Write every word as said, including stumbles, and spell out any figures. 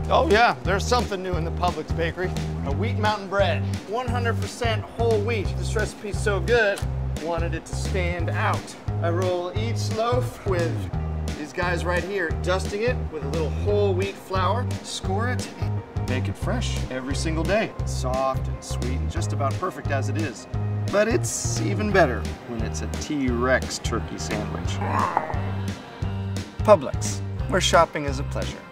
Oh yeah, there's something new in the Publix bakery. A wheat mountain bread. one hundred percent whole wheat. This recipe's so good, wanted it to stand out. I roll each loaf with these guys right here, dusting it with a little whole wheat flour, score it, bake it fresh every single day. Soft and sweet and just about perfect as it is. But it's even better when it's a T-Rex turkey sandwich. Publix, where shopping is a pleasure.